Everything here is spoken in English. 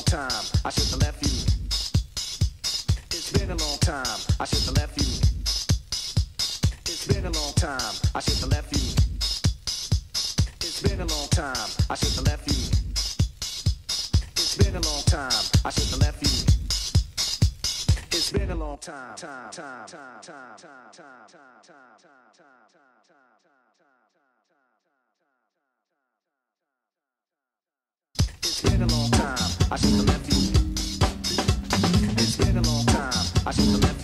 time. I shouldn't have left you. It's been a long time. I shouldn't have left you. It's been a long time. I shouldn't have left you. It's been a long time. I shouldn't have left you. It's been a long time. I shouldn't have left you. It's been a long time. It's been a long time. I shouldn't have left you. It's been a long time. I shouldn't have left you.